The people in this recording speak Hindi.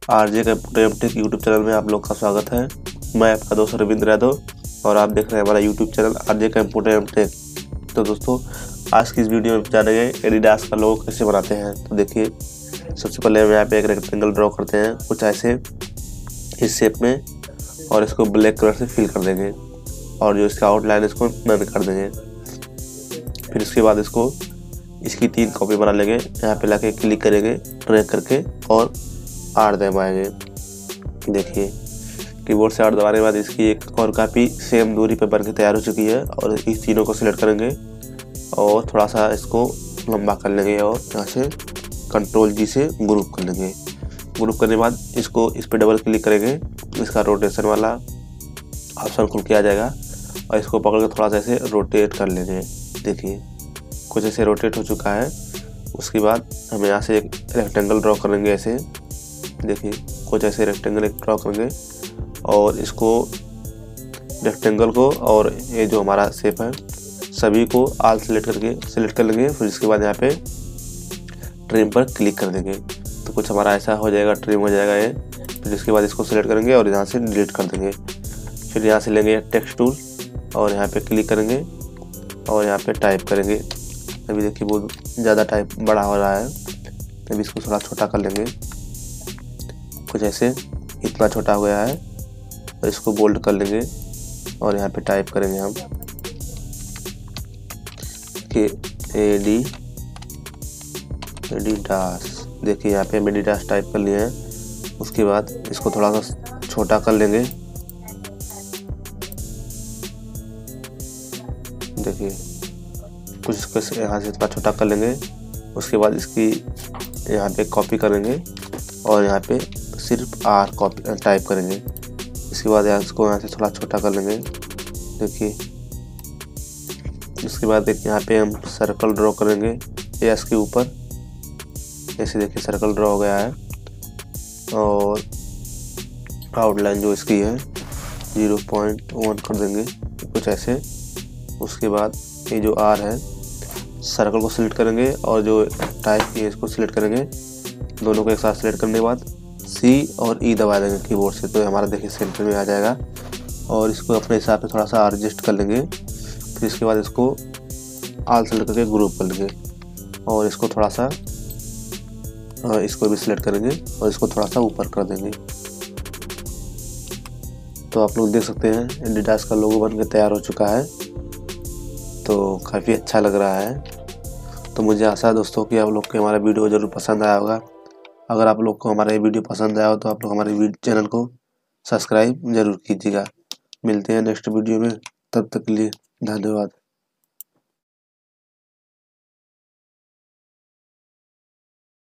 RJ computer MTech YouTube channel में आप लोग का स्वागत है। मैं आपका दोस्त रविंद्र यादव और आप देख रहे हैं हमारा YouTube channel RJ computer MTech. तो दोस्तों, आज की इस वीडियो में जानेंगे एडिडास का लोगो कैसे बनाते हैं। तो देखिए, सबसे पहले हम यहाँ पे एक रेक्टेंगल ड्रॉ करते हैं कुछ ऐसे इस शेप में, और इसको ब्लैक कलर से फिल कर देंगे और जो इसका आउटलाइन इसको नन कर देंगे। फिर इसके बाद इसकी 3 कॉपी बना लेंगे। यहाँ पे लाके क्लिक करेंगे ड्रैग करके और R दबाएंगे। देखिए, कीबोर्ड से R दबाने के बाद इसकी एक और कॉपी सेम दूरी पर बन के तैयार हो चुकी है। और इस तीनों को सिलेक्ट करेंगे और थोड़ा सा इसको लंबा कर लेंगे और यहाँ से Ctrl G से ग्रुप कर लेंगे। ग्रुप करने के बाद इस पर डबल क्लिक करेंगे, इसका रोटेशन वाला ऑप्शन खुल के आ जाएगा और इसको पकड़ के थोड़ा सा ऐसे रोटेट कर लेंगे। देखिए, कुछ ऐसे रोटेट हो चुका है। उसके बाद हम यहाँ से एक रेक्टेंगल ड्रॉ करेंगे ऐसे। देखिए, कुछ ऐसे रेक्टेंगल एक ड्रॉ करेंगे और इसको रेक्टेंगल को और ये जो हमारा शेप है सभी को ऑल सेलेक्ट कर लेंगे। फिर इसके बाद यहाँ पे ट्रिम पर क्लिक कर देंगे तो कुछ हमारा ऐसा हो जाएगा, ट्रिम हो जाएगा ये। फिर इसके बाद इसको सिलेक्ट करेंगे और यहाँ से डिलीट कर देंगे। फिर यहाँ से लेंगे टेक्स्ट टूल और यहाँ पे क्लिक करेंगे और यहाँ पे टाइप करेंगे। अभी देखिए बहुत ज़्यादा टाइप बड़ा हो रहा है, अभी इसको थोड़ा छोटा कर लेंगे। कुछ ऐसे इतना छोटा हो गया है और इसको बोल्ड कर लेंगे और यहाँ पे टाइप करेंगे हम कि एडिडास। देखिए, यहाँ पे हम एडिडास टाइप कर लिए हैं। उसके बाद इसको थोड़ा सा छोटा कर लेंगे। देखिए, कुछ इसको यहाँ से इतना छोटा कर लेंगे। उसके बाद इसकी यहाँ पे कॉपी करेंगे और यहाँ पे सिर्फ R कॉपी टाइप करेंगे। इसके बाद इसको यहाँ से थोड़ा छोटा कर लेंगे। देखिए, इसके बाद यहाँ पे हम सर्कल ड्रॉ करेंगे एस के ऊपर ऐसे। देखिए, सर्कल ड्रॉ हो गया है और आउटलाइन जो इसकी है 0.1 कर देंगे कुछ ऐसे। उसके बाद ये जो R है सर्कल को सिलेक्ट करेंगे और जो टाइप की है इसको सिलेक्ट करेंगे। दोनों को एक साथ सिलेक्ट करने के बाद C और E दबा देंगे कीबोर्ड से, तो हमारा देखिए सेंटर में आ जाएगा। और इसको अपने हिसाब से थोड़ा सा एडजस्ट कर लेंगे। फिर इसके बाद इसको ऑल सेलेक्ट करके ग्रुप कर लेंगे और इसको थोड़ा सा इसको भी सिलेक्ट करेंगे और इसको थोड़ा सा ऊपर कर देंगे। तो आप लोग देख सकते हैं एडिडास का लोगो बन के तैयार हो चुका है। तो काफ़ी अच्छा लग रहा है। तो मुझे आशा है दोस्तों कि आप लोग को हमारा वीडियो ज़रूर पसंद आया होगा। अगर आप लोग को हमारा ये वीडियो पसंद आया हो तो आप लोग हमारे चैनल को सब्सक्राइब जरूर कीजिएगा। मिलते हैं नेक्स्ट वीडियो में, तब तक के लिए धन्यवाद।